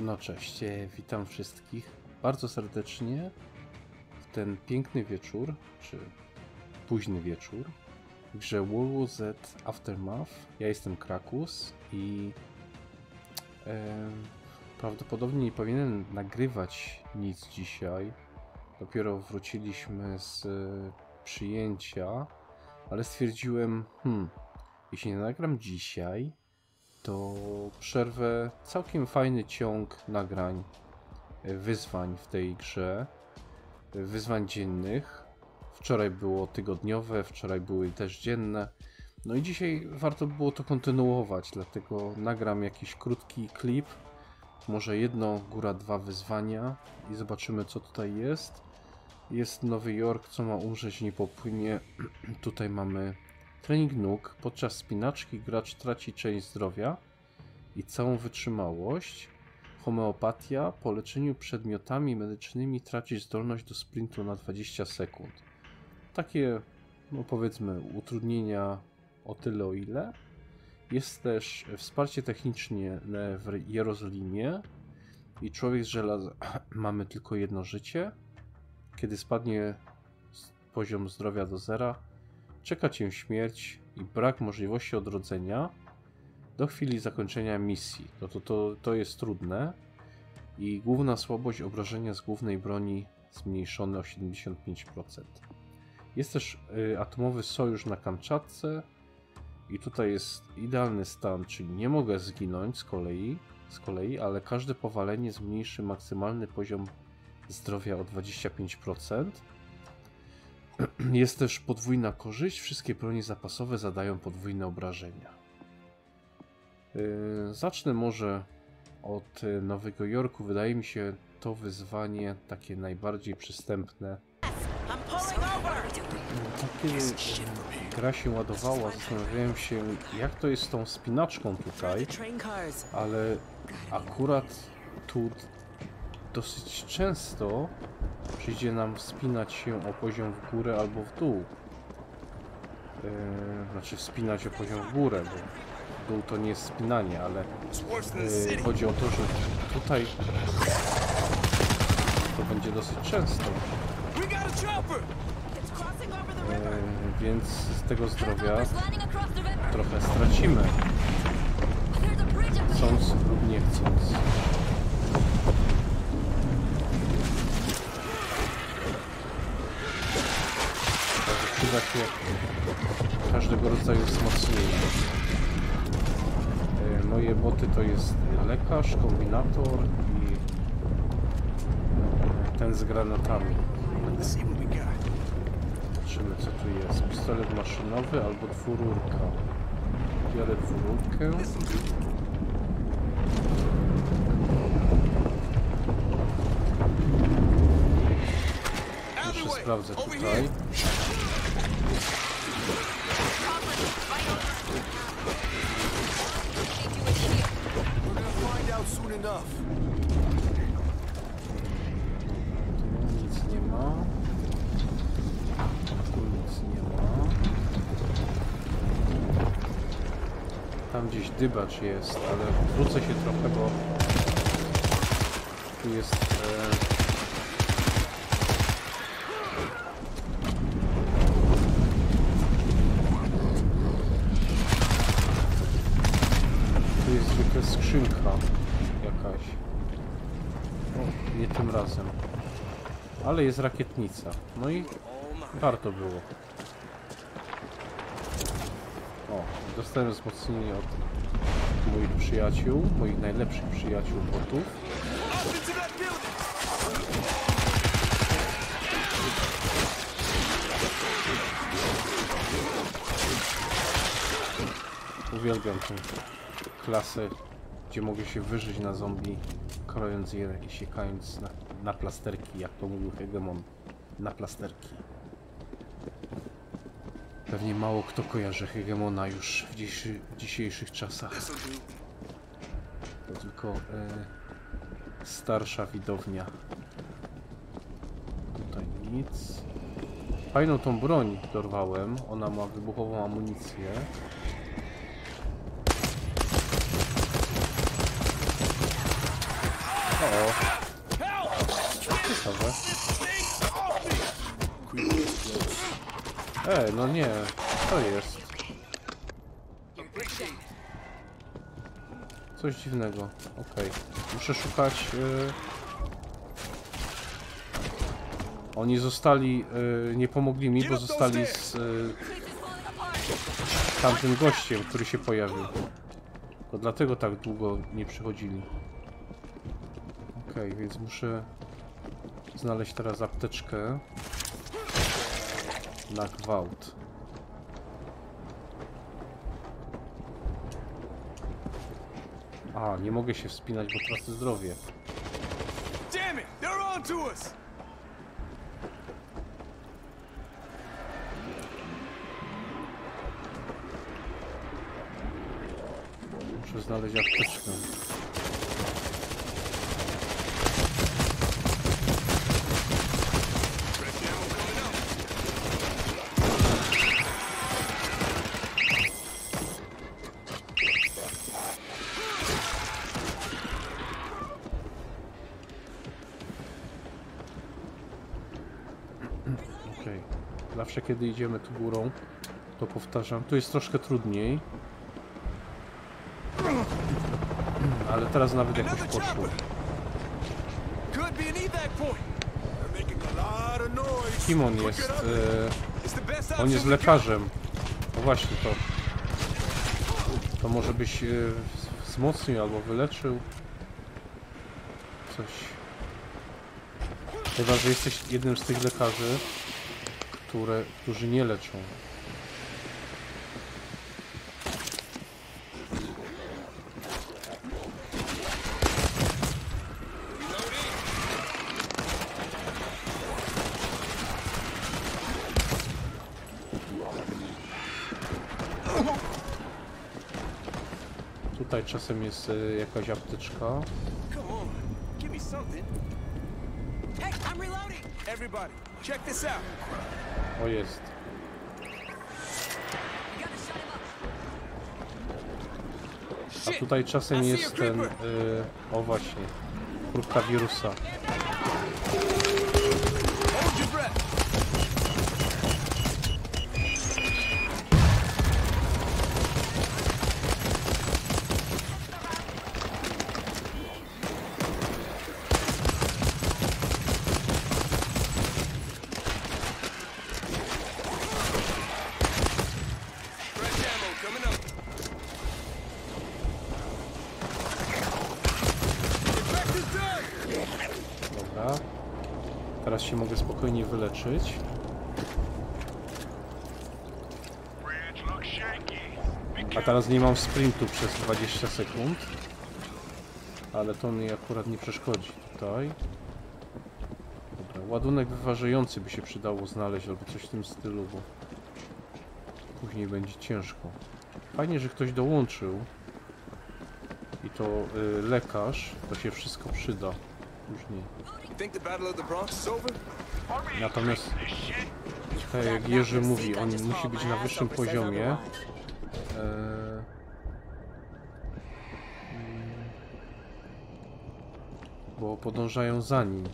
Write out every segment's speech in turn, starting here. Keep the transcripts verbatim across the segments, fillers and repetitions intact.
No cześć, witam wszystkich bardzo serdecznie w ten piękny wieczór, czy późny wieczór w grze World War Z Aftermath. Ja jestem Krakus i e, prawdopodobnie nie powinienem nagrywać nic dzisiaj. Dopiero wróciliśmy z przyjęcia, ale stwierdziłem, hmm, jeśli nie nagram dzisiaj, to przerwę całkiem fajny ciąg nagrań, wyzwań w tej grze, wyzwań dziennych. Wczoraj było tygodniowe, wczoraj były też dzienne. No i dzisiaj warto było to kontynuować, dlatego nagram jakiś krótki klip, może jedno, góra dwa wyzwania i zobaczymy, co tutaj jest. Jest Nowy Jork, co ma umrzeć nie popłynie. Tutaj mamy trening nóg. Podczas spinaczki gracz traci część zdrowia i całą wytrzymałość. Homeopatia. Po leczeniu przedmiotami medycznymi tracisz zdolność do sprintu na dwadzieścia sekund. Takie, no powiedzmy, utrudnienia o tyle o ile. Jest też wsparcie techniczne w Jerozolimie i człowiek z żelaza. Mamy tylko jedno życie. Kiedy spadnie poziom zdrowia do zera, czeka cię śmierć i brak możliwości odrodzenia do chwili zakończenia misji. No to, to, to jest trudne. I główna słabość obrażenia z głównej broni zmniejszone o siedemdziesiąt pięć procent. Jest też y, atomowy sojusz na Kamczatce i tutaj jest idealny stan, czyli nie mogę zginąć z kolei, z kolei, ale każde powalenie zmniejszy maksymalny poziom zdrowia o dwadzieścia pięć procent. Jest też podwójna korzyść. Wszystkie broni zapasowe zadają podwójne obrażenia. Yy, zacznę może od Nowego Jorku. Wydaje mi się to wyzwanie takie najbardziej przystępne. Kiedy gra się ładowała, zastanawiałem się, jak to jest z tą spinaczką tutaj, ale akurat tu dosyć często przyjdzie nam wspinać się o poziom w górę albo w dół. Yy, znaczy wspinać o poziom w górę, bo w dół to nie jest wspinanie, ale yy, chodzi o to, że tutaj to będzie dosyć często. Yy, więc z tego zdrowia trochę stracimy, chcąc lub nie chcąc. Przyda się każdego rodzaju wzmocnienie. Moje boty to jest lekarz, kombinator i ten z granatami. Zobaczymy, co tu jest. Pistolet maszynowy albo dwururka. Biorę dwururkę. Jeszcze sprawdzę tutaj. Tu nic nie ma. Tu nic nie ma. Tam gdzieś dybacz jest, ale wrócę się trochę, bo tu jest... E... jest zwykle skrzynka jakaś. O, nie tym razem. Ale jest rakietnica. No i warto było. O, dostałem wzmocnienie od moich przyjaciół, moich najlepszych przyjaciół botów. Uwielbiam tę klasę, gdzie mogę się wyżyć na zombie, krojąc je i siekając na, na plasterki, jak to mówił Hegemon, na plasterki. Pewnie mało kto kojarzy Hegemona już w, dzisiejszy, w dzisiejszych czasach. To tylko e, starsza widownia. Tutaj nic. Fajną tą broń dorwałem, ona ma wybuchową amunicję. O, ciekawe. Ej, no nie, to jest. Coś dziwnego. Okej. Muszę szukać... Yy... Oni zostali... Yy, nie pomogli mi, bo zostali z... Yy... tamtym gościem, który się pojawił. To dlatego tak długo nie przychodzili. Okej, więc muszę... znaleźć teraz apteczkę. Na gwałt. A, nie mogę się wspinać, bo tracę zdrowie. Muszę znaleźć apteczkę. Zawsze kiedy idziemy tu górą, to powtarzam, tu jest troszkę trudniej. Ale teraz nawet jakoś poszło. Kim on jest? E, on jest lekarzem. No właśnie to. To może byś e, wzmocnił albo wyleczył. Coś. Chyba, że jesteś jednym z tych lekarzy, które, którzy nie leczą. Tutaj czasem jest y, jakaś apteczka. O, jest. A tutaj czasem jest ten... Y, o właśnie. Próbka wirusa. Teraz się mogę spokojnie wyleczyć. A teraz nie mam sprintu przez dwadzieścia sekund. Ale to mi akurat nie przeszkodzi tutaj. Dobra, ładunek wyważający by się przydało znaleźć albo coś w tym stylu, bo później będzie ciężko. Fajnie, że ktoś dołączył. I to y, lekarz, to się wszystko przyda później. Natomiast, tak jak Jerzy mówi, on musi być na wyższym poziomie. E... Bo podążają za nim.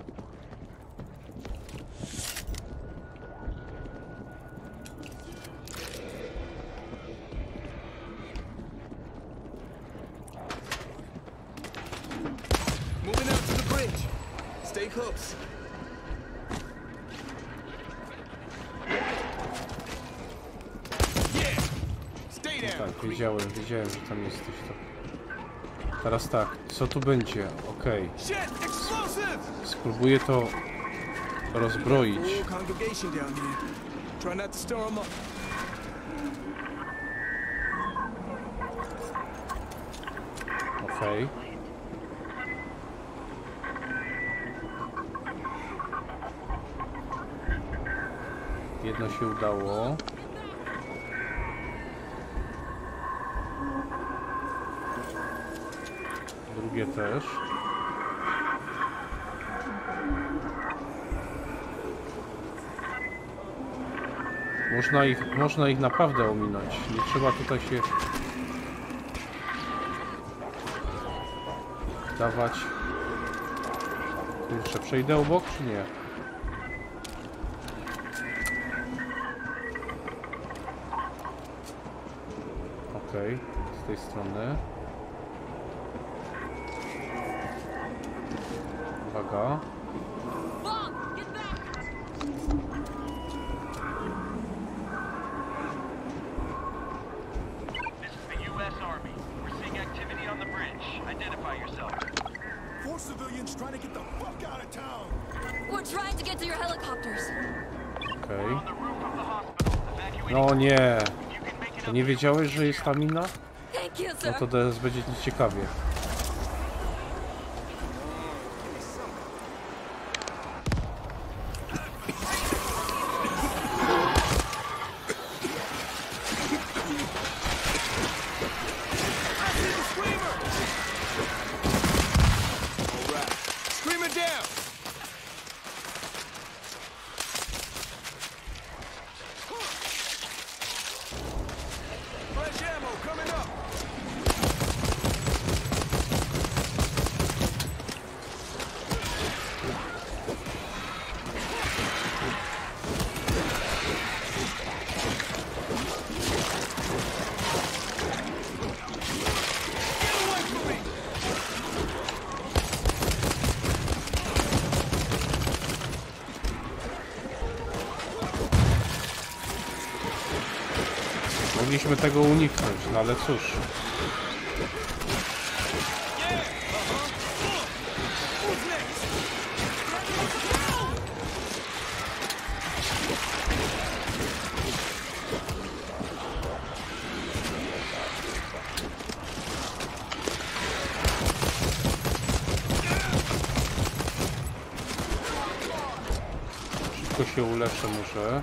Tak, wiedziałem, wiedziałem, że tam jesteś. To... Teraz tak, co tu będzie? Okej. Okay. Spróbuję to rozbroić. Okej. Okay. Jedno się udało. Drugie też. Można ich, można ich naprawdę ominąć. Nie trzeba tutaj się dawać Kurczę, przejdę obok czy nie? Okej, okay, z tej strony. Uwaga. Okej. Okay. No nie. To nie wiedziałeś, że jest ta mina? No to teraz będzie ciekawie. Mogliśmy tego uniknąć, no ale cóż. Szybko się uleczę muszę.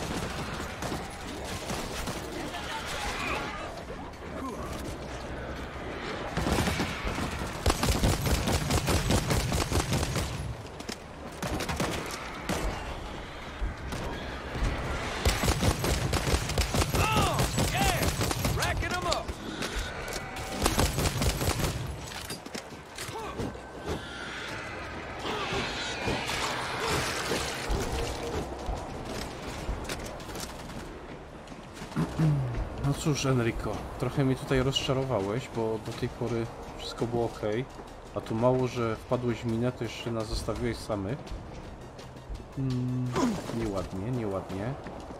No cóż, Enrico, trochę mnie tutaj rozczarowałeś, bo do tej pory wszystko było ok. A tu mało, że wpadłeś w minę, to jeszcze nas zostawiłeś samych. Hmm, nieładnie, nieładnie.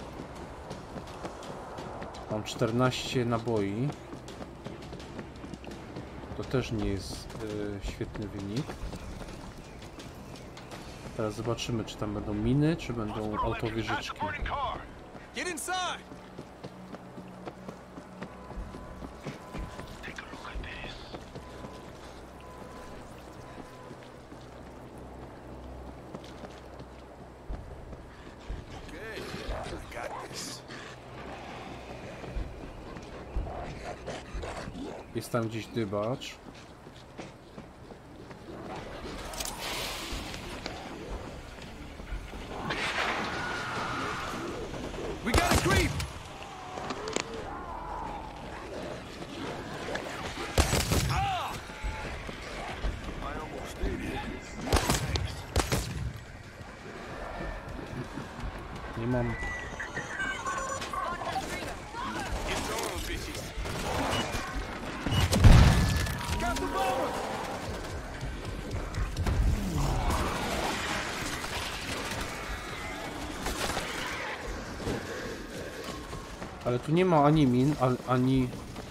Mam czternaście naboi. To też nie jest e, świetny wynik. Teraz zobaczymy, czy tam będą miny, czy będą autowieżyczki. Jest tam gdzieś dybacz. Nie mam. Ale tu nie ma ani min, ani...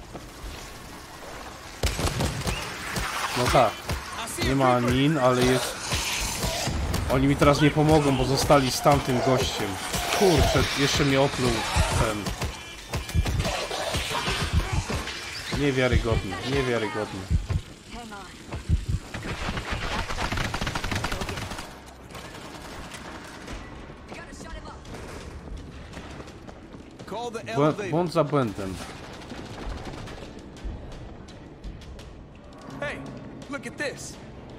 No tak, nie ma min, ale jest... Oni mi teraz nie pomogą, bo zostali z tamtym gościem. Kurczę, jeszcze mnie opluł ten... Niewiarygodny, niewiarygodny. Błąd za błędem. Hey, look at this.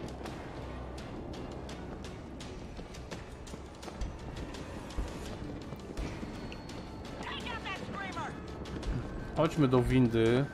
Chodźmy do windy.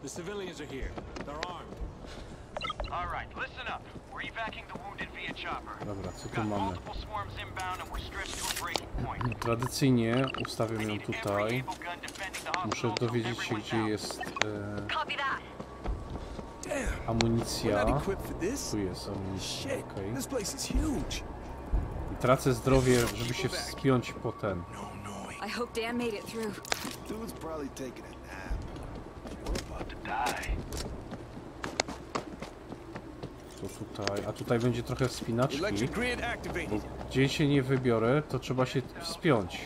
The civilians are here. They're armed. All right, listen up. We're evacuating the wounded via chopper. Dobra, co tu Got mamy? multiple swarms inbound and we're stretched to a breaking point. Tradycyjnie ustawiam We ją need every tutaj. able gun defending the Muszę hospital, so dowiedzieć się, everyone's gdzie out. jest e, Copy that. Damn, we're amunicja. not equipped for this. Tu jest amunicja, Shit, okej. this place is huge. I tracę zdrowie, żeby się wspiąć po ten. No noise. I hope Dan made it through. Dude's probably taking a nap. We're about to die. To tutaj, a tutaj będzie trochę wspinaczki. Electric grid activated. Gdzie się nie wybiorę, to trzeba się wspiąć.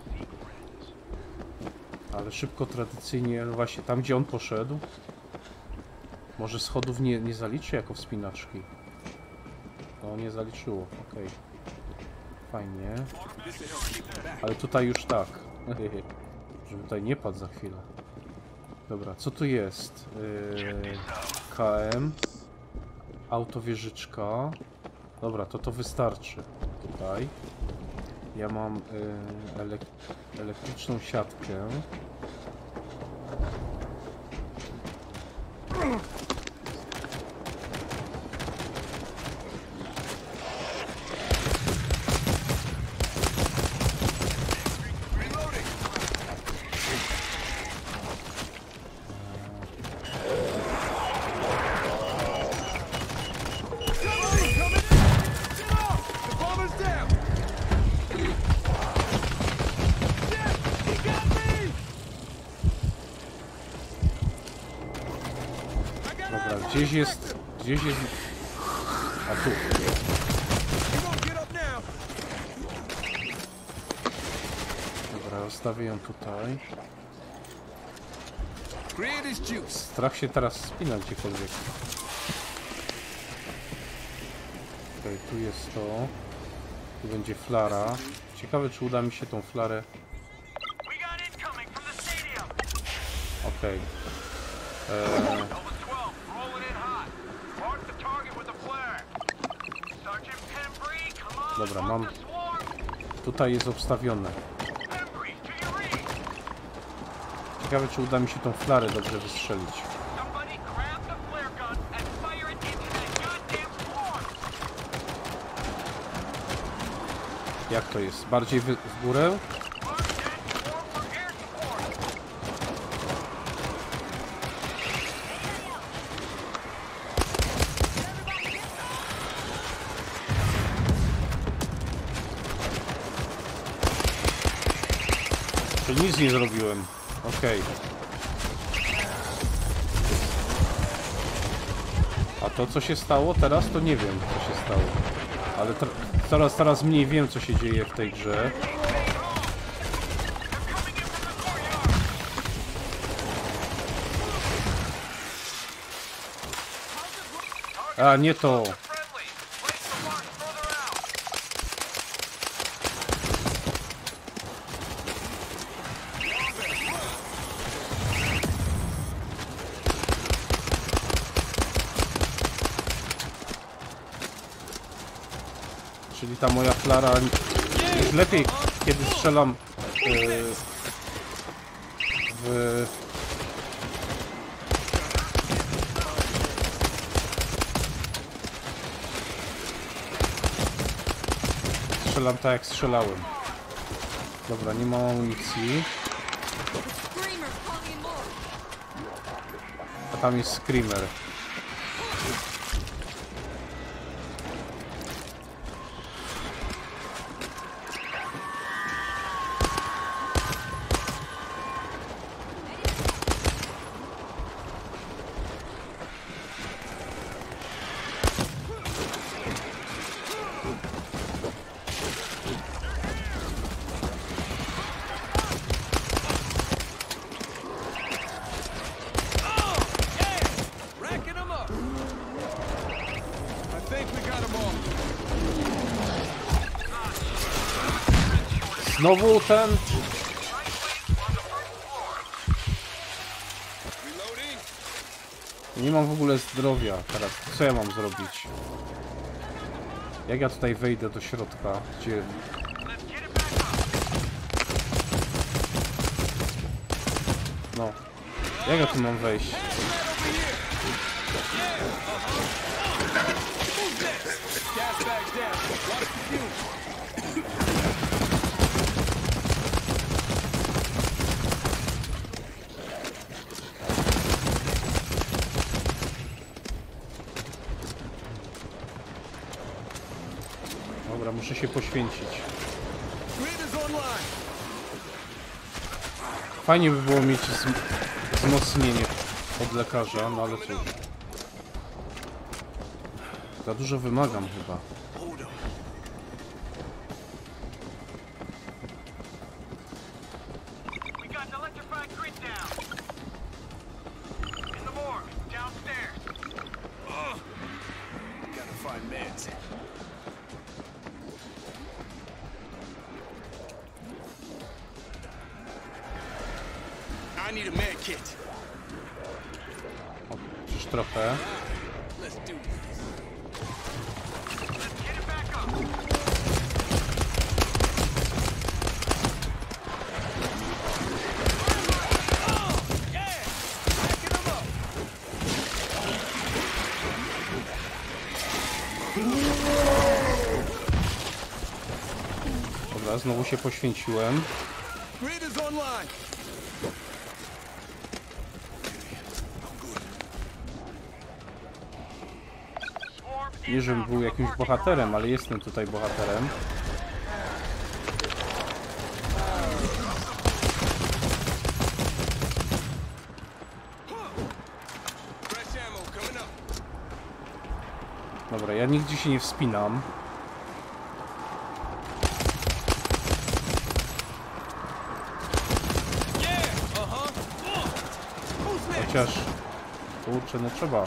Ale szybko, tradycyjnie, no właśnie tam, gdzie on poszedł. Może schodów nie, nie zaliczy jako wspinaczki. No, nie zaliczyło, okej. Fajnie. Ale tutaj już tak. Żeby tutaj nie padł za chwilę. Dobra, co tu jest? Yy, K M. Autowieżyczka. Dobra, to to wystarczy. Tutaj. Ja mam y, elek elektryczną siatkę. Dobra, gdzieś jest... Gdzieś jest... A tu. Dobra, zostawię ją tutaj. Strach się teraz spinać gdziekolwiek. Okej, tu jest to. Tu będzie flara. Ciekawe, czy uda mi się tą flarę... Okej. Eee... Dobra, mam... Tutaj jest obstawione. Ciekawe, czy uda mi się tą flarę dobrze wystrzelić. Jak to jest? Bardziej w, w górę? To nic nie zrobiłem. Okej. A to, co się stało teraz, to nie wiem, co się stało. Ale coraz, coraz mniej wiem, co się dzieje w tej grze. A, nie to. Czyli ta moja flara jest lepiej, kiedy strzelam yy, w... Strzelam tak, jak strzelałem. Dobra, nie mam amunicji. A tam jest Screamer. Znowu ten... Nie mam w ogóle zdrowia teraz. Co ja mam zrobić? Jak ja tutaj wejdę do środka, gdzie... No. Jak ja tu mam wejść? Gas bags down. Watch the fumes. Dobra, muszę się poświęcić. Grid is online. Fajnie by było mieć wzm wzmocnienie od lekarza, no ale cóż. Za dużo wymagam chyba. Hold on. We got an electrified grid down. In the morgue, downstairs. Gotta find meds. I need a med kit. O, przecież trochę. Let's do this. Let's get it back up. Yeah! Backing them up. Dobra, znowu się poświęciłem. Grid is online. Swarm Nie, żebym inbound był from the jakimś parking bohaterem, garage. ale jestem tutaj bohaterem. Fresh ammo coming up. Dobra, ja nigdzie się nie wspinam. Yeah! Uh-huh. Who's next? Chociaż... Kurczę, no trzeba.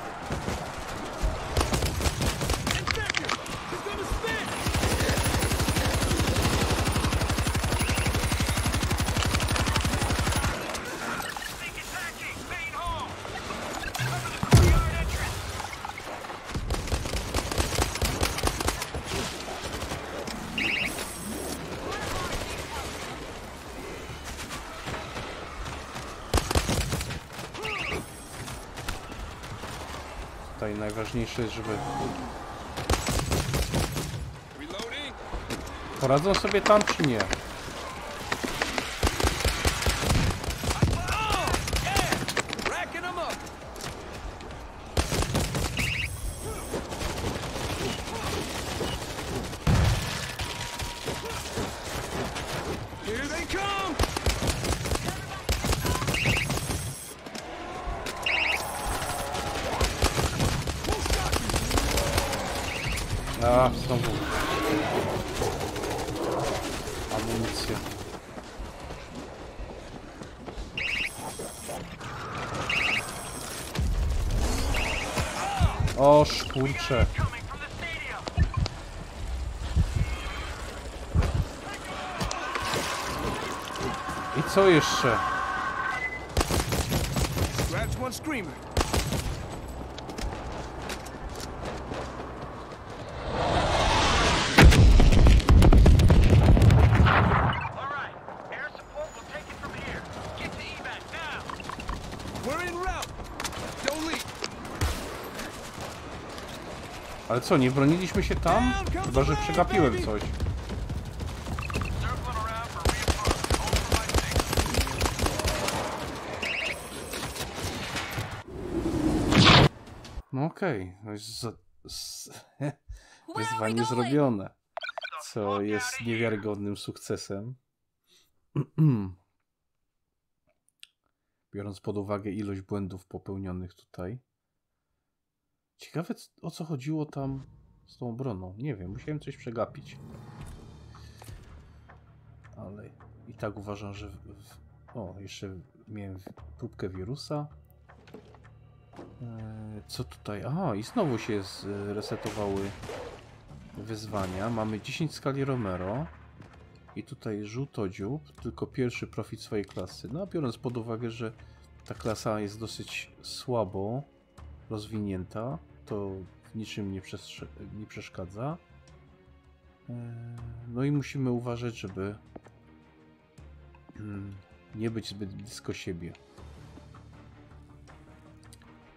Infected! He's gonna spin! Think attacking, main hall. Cover the courtyard entrance. Tutaj najważniejsze jest, żeby... Reloading. Poradzą sobie tam, czy nie? Oh! Yeah! Racking them up. Here they come! Who's got me? A, znowu. Amunicja. O, kurczę. Coming from the stadium. I co jeszcze? Scratch one screamer. All right. Air support will take it from here. Get to evac now. We're en route. Don't leave. Ale co, nie broniliśmy się tam? Chyba, że przegapiłem coś. Circling around for reinforcements. Hold for my six. No okej, no jest za... z... wyzwanie zrobione. Co jest niewiarygodnym sukcesem. Biorąc pod uwagę ilość błędów popełnionych tutaj. Ciekawe, c- o co chodziło tam z tą obroną. Nie wiem, musiałem coś przegapić. Ale i tak uważam, że... W, w... O, jeszcze miałem próbkę wirusa. Eee, Co tutaj? Aha, i znowu się zresetowały wyzwania. Mamy dziesięć skali Romero. I tutaj żółtodziób, tylko pierwszy profit swojej klasy. No a biorąc pod uwagę, że ta klasa jest dosyć słabo rozwinięta, to w niczym nie, przestrze- nie przeszkadza. Eee, No i musimy uważać, żeby mm, nie być zbyt blisko siebie.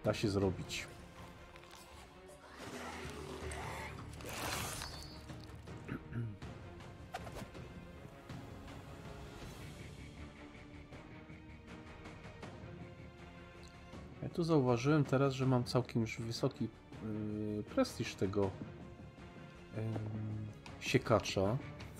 Da się zrobić. Ja tu zauważyłem teraz, że mam całkiem już wysoki yy, prestiż tego yy, siekacza.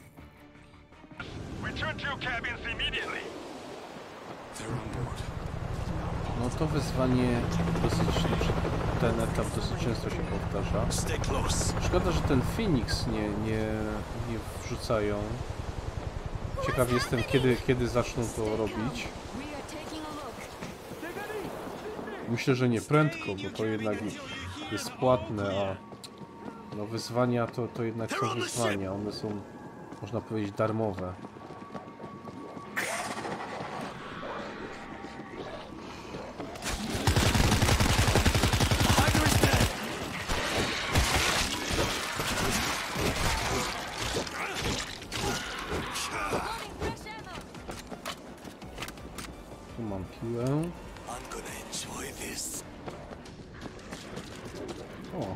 Return to your cabins immediately. They're on board. No to wyzwanie dosyć, znaczy ten etap dosyć często się powtarza. Stay close. Szkoda, że ten Phoenix nie, nie, nie wrzucają. Ciekaw jestem, kiedy, kiedy zaczną to robić. Myślę, że nie prędko, bo to jednak jest płatne, a no wyzwania to, to jednak są wyzwania. One są, można powiedzieć, darmowe. Tu mam piłę. I'm gonna enjoy this. O.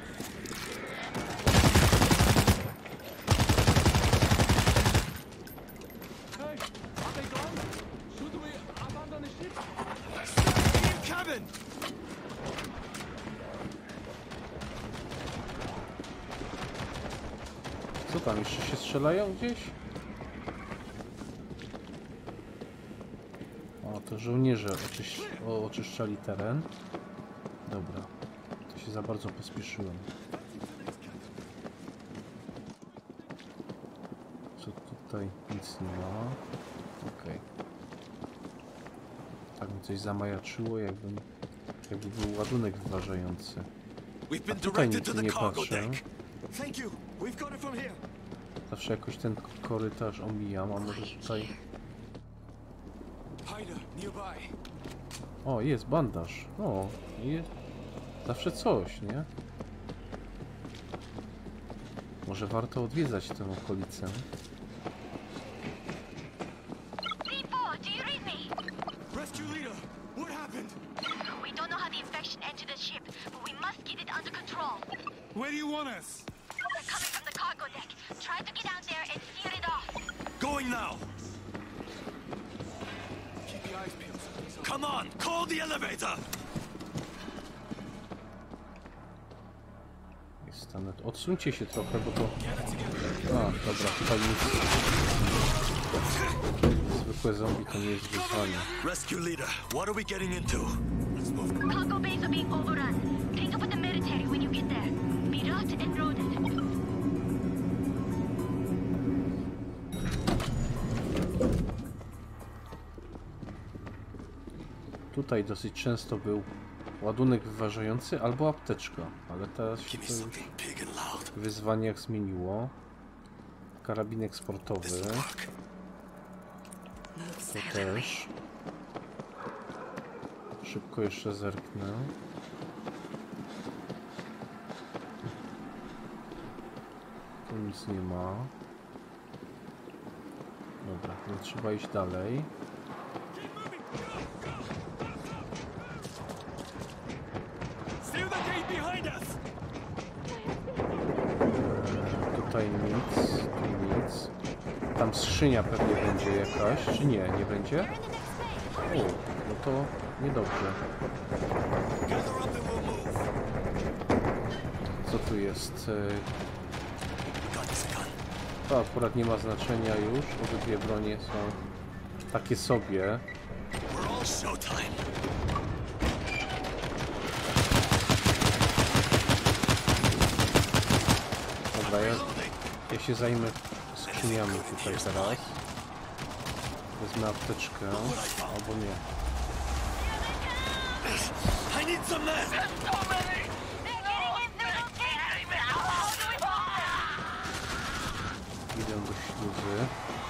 Cabin! Co tam, jeszcze się strzelają gdzieś? O, to żołnierze oczyś o, oczyszczali teren. Dobra, to się za bardzo pospieszyłem. Co tutaj? Nic nie ma. Okej. Tak mi coś zamajaczyło, jakbym, jakby był ładunek wyważający. We've been Tutaj directed to nic the nie cargo patrzę. deck. Thank you. We've got it from here. Zawsze jakoś ten korytarz omijam, a może tutaj... Hider, nearby. O, jest bandaż. O, jest... Zawsze coś, nie? Może warto odwiedzać tę okolicę. B four, do you read me? Rescue leader, what happened? We don't know how the infection entered the ship, but we must get it under control. Where do you want us? They're coming from the cargo deck. Try to get out there and steer it off. Going now. Keep your eyes peeled. Come on, call the elevator. Jest tam... Odsuńcie się trochę, bo to... A, dobra, tutaj nic... Zwykłe zombie to nie jest wyzwanie. Rescue leader, what are we getting into? Let's move. Cargo bays are being overrun. Take up with the military when you get there. Be rouged and loaded. Tutaj dosyć często był ładunek wyważający albo apteczka, ale teraz się to już Big and loud. w wyzwaniach zmieniło. Karabinek sportowy. To też. Szybko jeszcze zerknę. Tu nic nie ma. Dobra, więc trzeba iść dalej. Steer the gate behind us. Tutaj nic, tu nic. Tam skrzynia pewnie będzie jakaś, czy nie? Nie będzie? O, no to niedobrze. Gather up and we'll move. Co tu jest? E, Gun's a gun. To akurat nie ma znaczenia już. Obydwie bronie są takie sobie. We're all showtime. Dobra, ja, ja się zajmę skrzyniami tutaj teraz. Wezmę apteczkę, albo nie. I need some men. Idę do śluzy.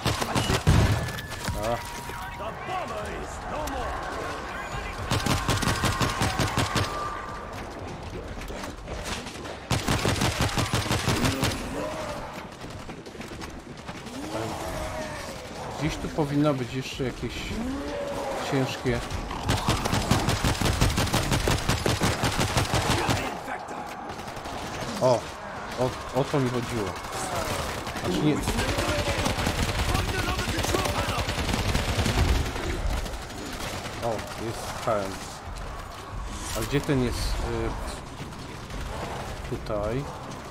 A, The bomber is no more. gdzieś tu powinno być jeszcze jakieś ciężkie O, o, o to mi chodziło. Znaczy nie... O, jest H M. A gdzie ten jest? Y... Tutaj.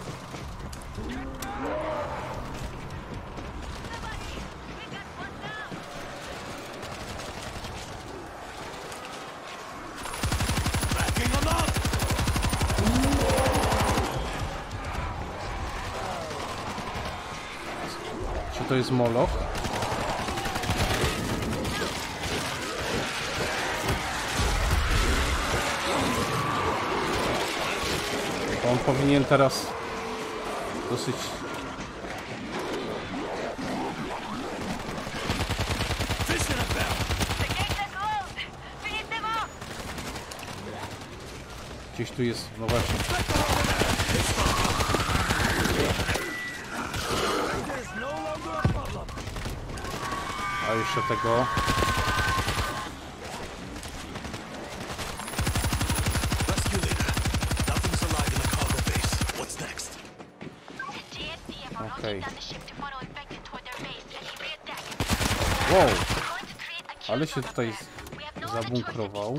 Czy to jest Moloch? On powinien teraz dosyć... Gdzieś tu jest, no właśnie. A jeszcze tego. Okej. Wow. Ale się tutaj zabunkrował.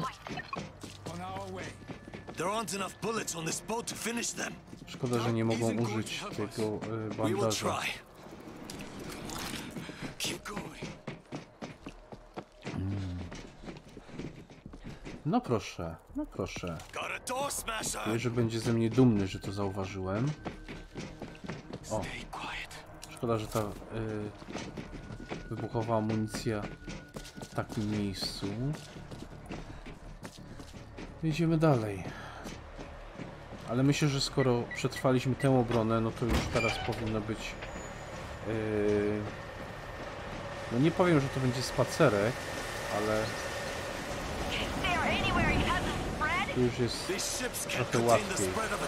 Szkoda, że nie mogą użyć tego y, bandaża. Mm. No proszę, no proszę. Wiem, że będzie ze mnie dumny, że to zauważyłem. O. Szkoda, że ta y, wybuchowa amunicja w takim miejscu. Idziemy dalej. Ale myślę, że skoro przetrwaliśmy tę obronę, no to już teraz powinno być... Yy... No nie powiem, że to będzie spacerek, ale... Tu już jest trochę łatwiej.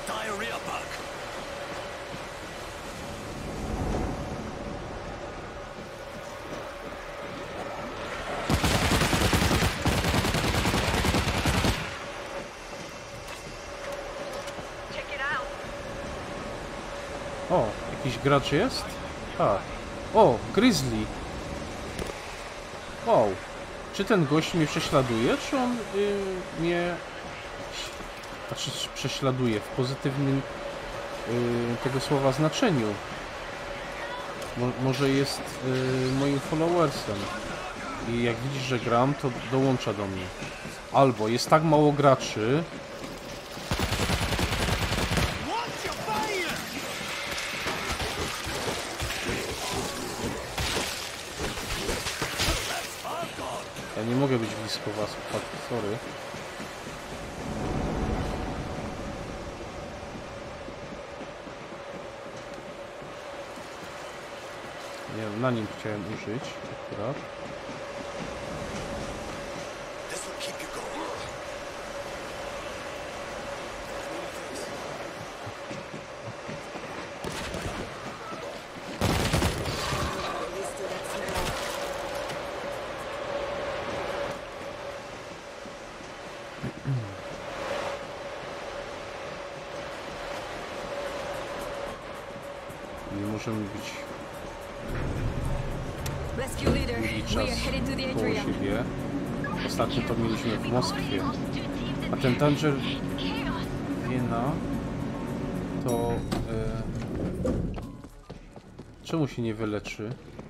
O, jakiś gracz jest? Tak. O, Grizzly. Wow. Czy ten gość mnie prześladuje, czy on yy, mnie... Znaczy, prześladuje w pozytywnym yy, tego słowa znaczeniu. Mo może jest yy, moim followersem. I jak widzisz, że gram, to dołącza do mnie. Albo jest tak mało graczy... Ja nie mogę być blisko was, sorry. Nie wiem, na nim chciałem użyć akurat. Nie możemy być mieli czas koło siebie. Ostatnio to mieliśmy w Moskwie. A ten Danger Wiena to... E, czemu się nie wyleczy?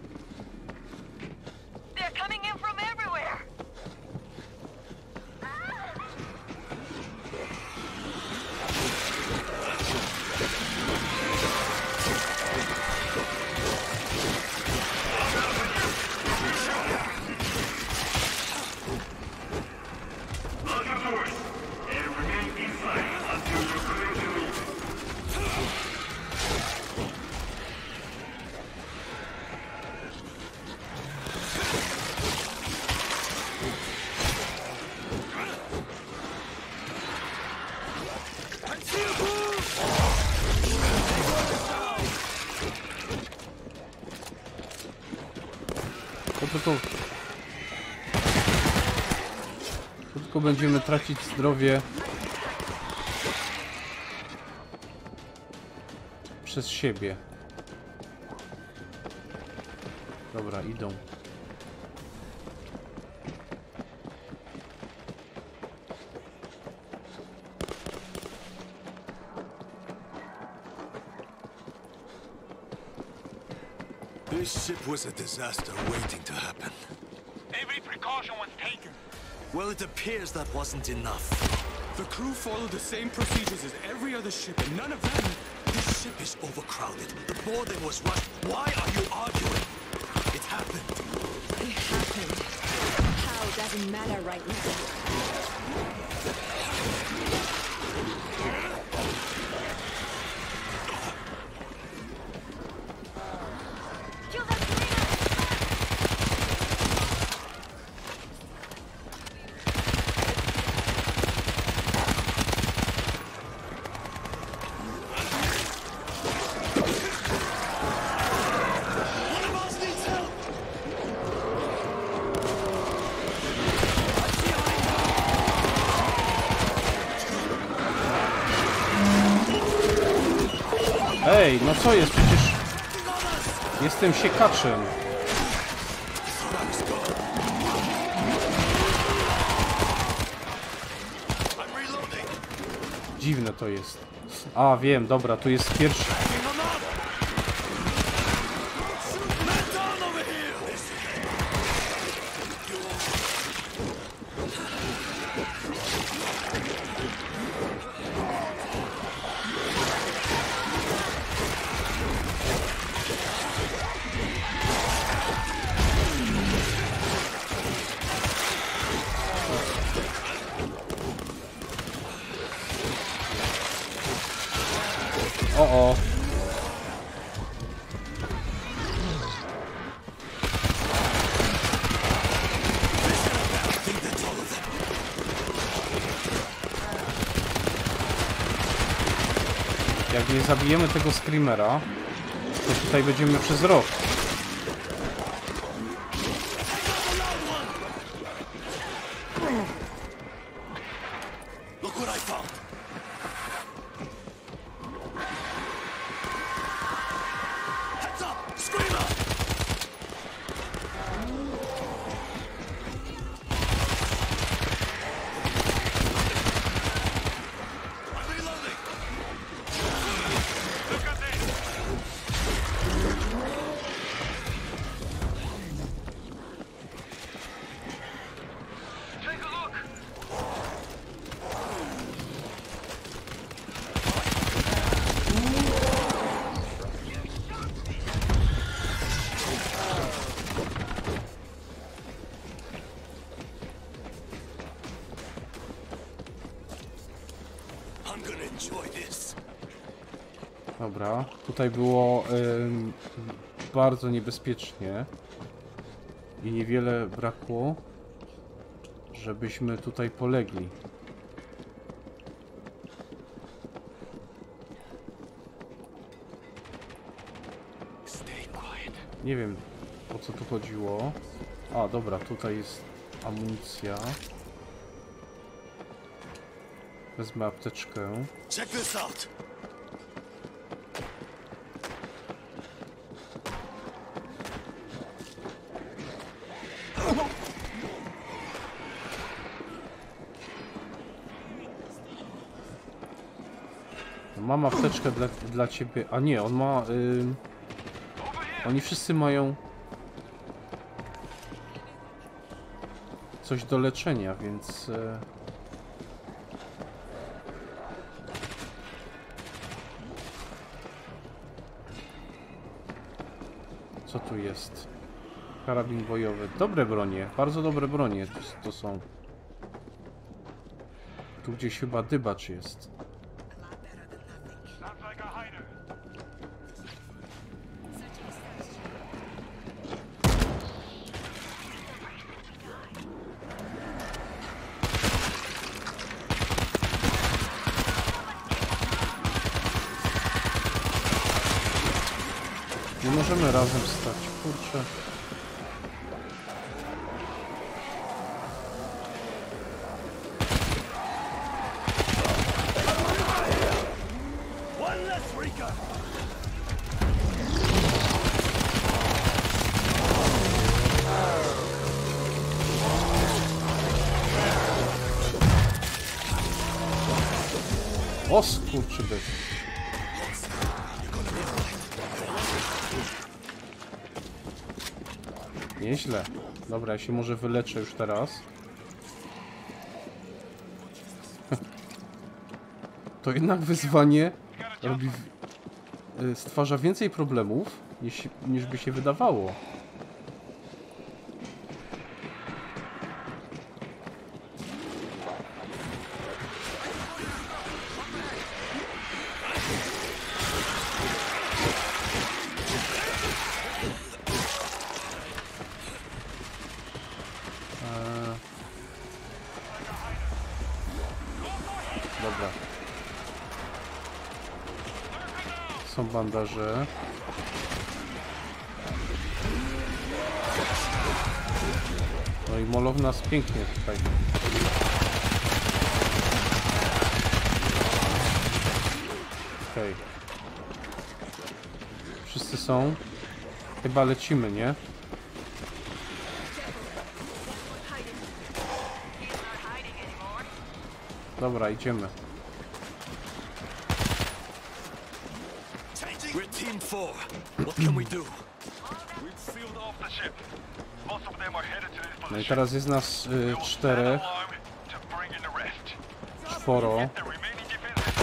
To tylko... To tylko będziemy tracić zdrowie. przez siebie. Dobra, idą. This ship was a disaster waiting to happen. Every precaution was taken. Well, it appears that wasn't enough. The crew followed the same procedures as every other ship, and none of them... This ship is overcrowded. The boarding was rushed. Why are you arguing? It happened. It happened. How doesn't matter right now. Kill that screamer! One of us needs help! Ej, no co jest? Przecież jestem siekaczem. I'm reloading. Dziwne to jest. A, wiem, dobra, tu jest pierwszy... Hang on up! Man down over here! O, o. Jak nie zabijemy tego screamera, to tutaj będziemy przez rok. Look what I found. Heads up! Screamer! I'm reloading. Look at this. Take a look. I'm gonna enjoy this. Dobra, tutaj było ym, bardzo niebezpiecznie i niewiele brakło, żebyśmy tutaj polegli. Stay quiet. Nie wiem, o co tu chodziło. A, dobra, tutaj jest amunicja. Wezmę apteczkę. Check this out. Mam apteczkę dla, dla ciebie. A nie, on ma... Ym, oni wszyscy mają... coś do leczenia, więc... E... Co tu jest? Karabin bojowy. Dobre bronie. Bardzo dobre bronie to, to są. Tu gdzieś chyba dybacz jest. Sounds like a hider. Nie możemy razem stać. Kurczę. One less, Rika. O skurczybyk. Nieźle. Dobra, ja się może wyleczę już teraz. To jednak wyzwanie robi, stwarza więcej problemów niż, niż by się wydawało. Dobra. Są bandaże. No i Molow nas pięknie tutaj. Okej. Okay. Wszyscy są. Chyba lecimy, nie? Dobra, idziemy. We're team four. What can we do? We've sealed off the ship. Most of them are headed to this No i position. teraz jest nas y, czterech, Alarm to bring in the rest. czworo. The remaining defenses.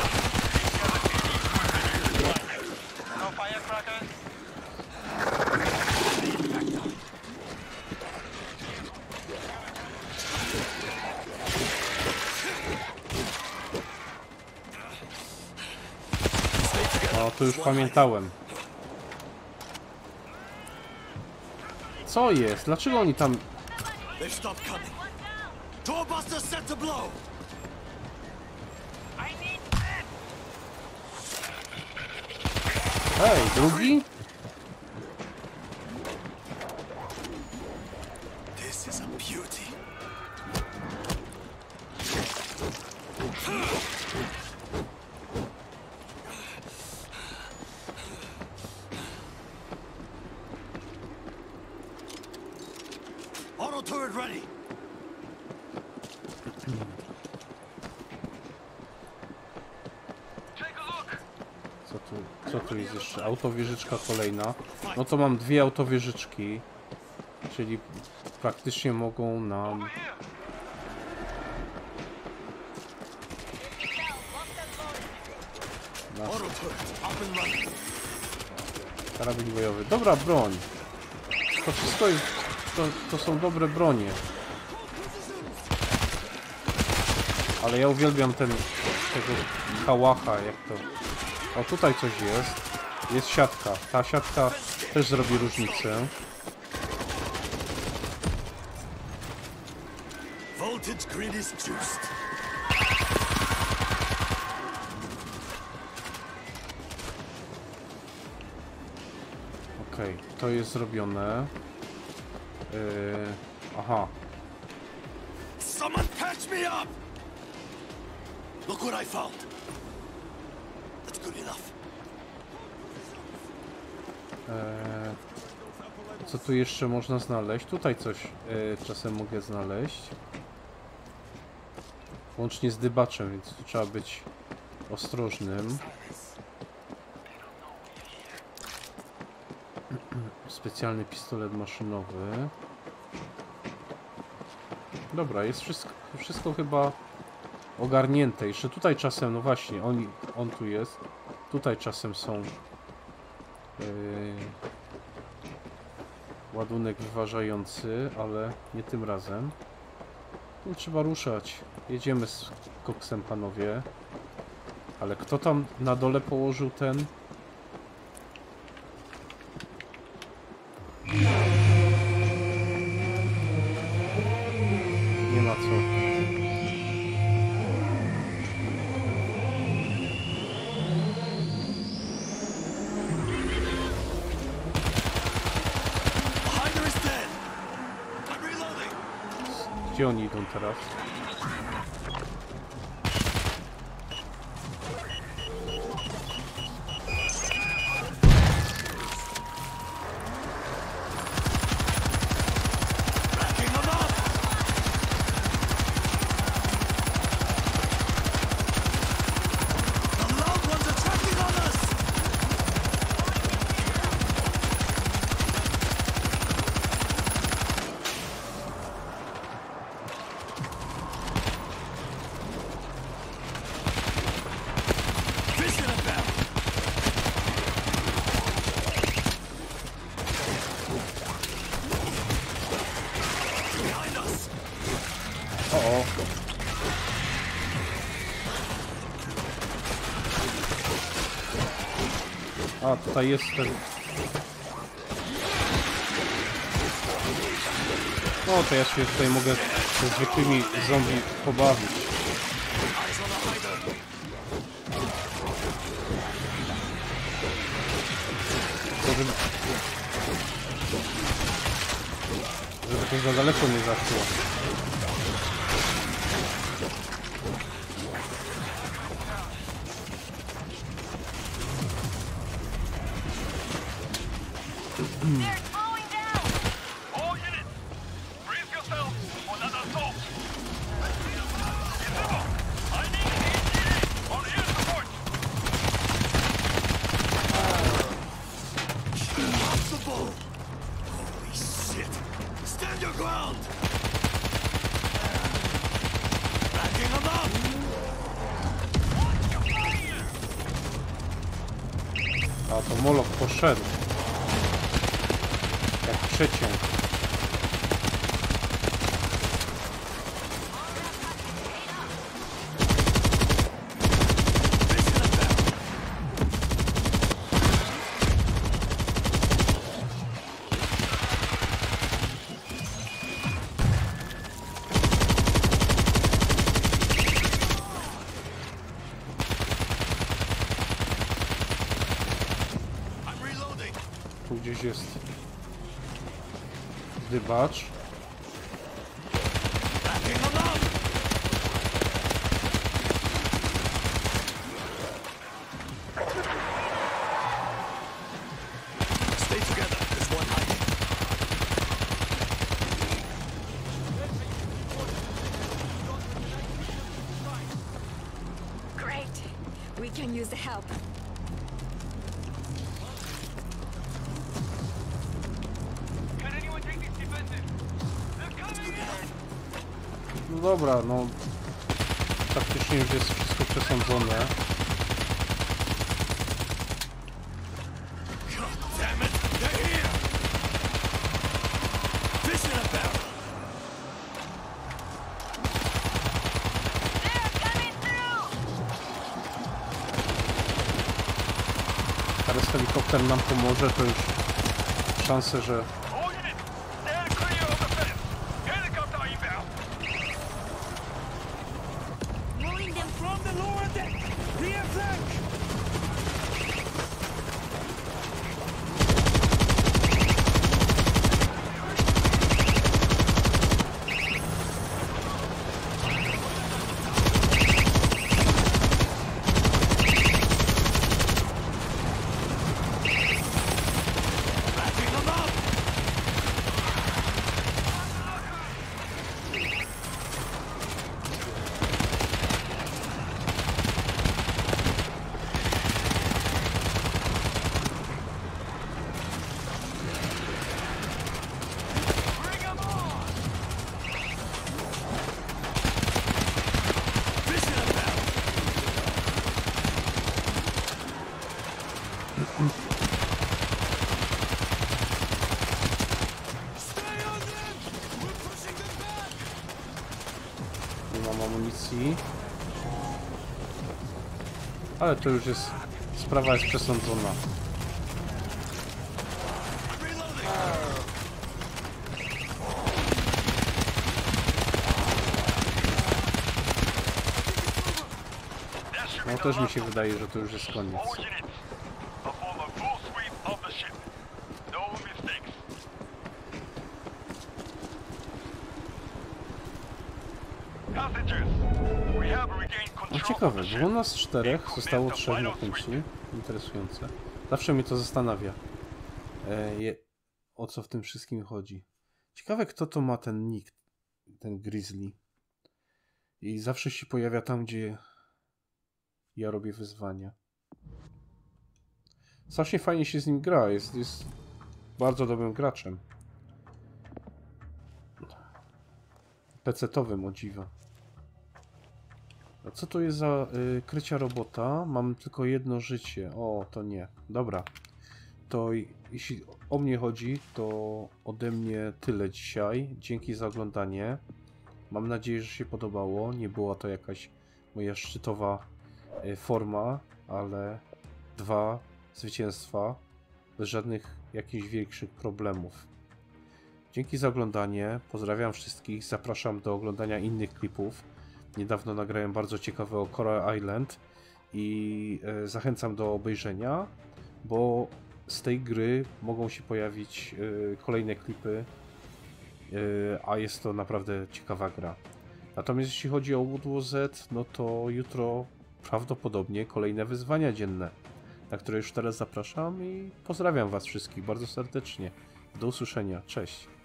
No firecrackers. No, to już pamiętałem. Co jest? Dlaczego oni tam... They've stopped coming. Doorbuster set to blow. Hej, drugi? This is a beauty. Auto turret ready. Co tu, co tu jest jeszcze? Autowieżyczka kolejna. No to mam dwie autowieżyczki. Czyli praktycznie mogą nam... nas Auto turret up and running. karabin bojowy. Dobra broń. To wszystko jest... To, to są dobre bronie. Ale ja uwielbiam ten... tego kałacha, jak to... O, tutaj coś jest. Jest siatka. Ta siatka też zrobi różnicę. Voltage grid is juiced. Okej, okay, to jest zrobione. Yy, aha. Someone patch me up! Look what I found. That's good enough. Eee, co tu jeszcze można znaleźć? Tutaj coś e, czasem mogę znaleźć. Łącznie z dybaczem, więc tu trzeba być ostrożnym. Specjalny pistolet maszynowy. Dobra, jest wszystko, wszystko chyba ogarnięte. Jeszcze tutaj czasem, no właśnie, on, on tu jest. Tutaj czasem są yy, ładunek wyważający, ale nie tym razem. No, trzeba ruszać. Jedziemy z koksem, panowie. Ale kto tam na dole położył ten? Nie ma co. Hider is dead. I'm reloading. Gdzie oni idą teraz? Backing them up. A, tutaj jest ten... No to ja się tutaj mogę ze zwykłymi zombie pobawić. To żeby... żeby to za daleko nie zaszło. They're slowing down! All units, brace yourselves for another assault. Visible, I need A T A on air support. Impossible! Holy shit! Stand your ground! Backing them up! A to Moloch poszedł. Jak przeciąg. I'm reloading! Tu gdzieś jest dybacz. Backing them up! Stay together. There's one hiding. Great. We can use the help. Can anyone take these defenses? They're coming in! No dobra, no... Praktycznie już jest wszystko przesądzone. God damn it! They're here! Fish in a barrel! They're coming through! Teraz helikopter nam pomoże, to już szanse, że... All units, stand clear of the fence. Helicopter inbound. Moving them From the lower deck! Rear flank! Backing them up! Bring them on! Fish in a barrel! Stay on them! We're pushing them back! nie mam amunicji. Ale to już jest... sprawa jest przesądzona. Reloading! That should No be też the mi last się of them. wydaje, że to już jest koniec. All units, perform a full sweep of the ship. No mistakes. Passengers, we have regained No control of ciekawe, the było ship. nas czterech, zostało trzech na końcu. Interesujące. Zawsze mnie to zastanawia. E, je, o co w tym wszystkim chodzi. Ciekawe, kto to ma ten nick, ten Grizzly. I zawsze się pojawia tam, gdzie ja robię wyzwania. Strasznie fajnie się z nim gra, jest, jest bardzo dobrym graczem. Pecetowym, o dziwo. A co to jest za y, krycia robota? Mam tylko jedno życie. O, to nie. Dobra. To i- jeśli o mnie chodzi, to ode mnie tyle dzisiaj. Dzięki za oglądanie. Mam nadzieję, że się podobało. Nie była to jakaś moja szczytowa y, forma, ale dwa zwycięstwa bez żadnych jakichś większych problemów. Dzięki za oglądanie, pozdrawiam wszystkich, zapraszam do oglądania innych klipów. Niedawno nagrałem bardzo ciekawe o Coral Island i e, zachęcam do obejrzenia, bo z tej gry mogą się pojawić e, kolejne klipy, e, a jest to naprawdę ciekawa gra. Natomiast jeśli chodzi o World War Z, no to jutro prawdopodobnie kolejne wyzwania dzienne, na które już teraz zapraszam i pozdrawiam Was wszystkich bardzo serdecznie. Do usłyszenia, cześć!